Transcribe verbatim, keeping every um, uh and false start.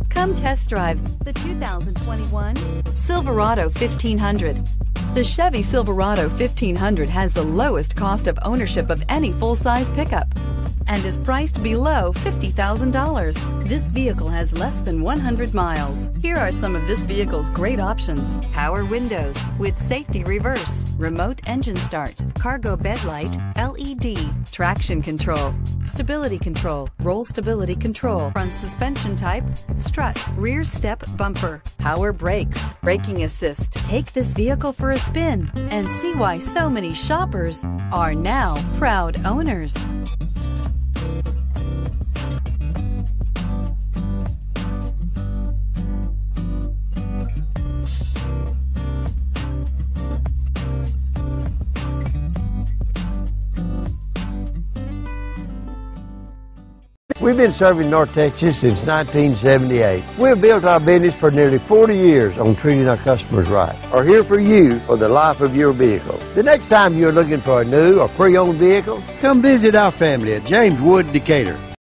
Come test drive the two thousand twenty-one Silverado fifteen hundred. The Chevy Silverado fifteen hundred has the lowest cost of ownership of any full-size pickup and is priced below fifty thousand dollars. This vehicle has less than one hundred miles. Here are some of this vehicle's great options: power windows with safety reverse, remote engine start, cargo bed light, L E D, traction control, stability control, roll stability control, front suspension type, strut, rear step bumper, power brakes, braking assist. Take this vehicle for a spin and see why so many shoppers are now proud owners. We've been serving North Texas since nineteen seventy-eight. We've built our business for nearly forty years on treating our customers right. Are here for you for the life of your vehicle. The next time you're looking for a new or pre-owned vehicle, come visit our family at James Wood Decatur.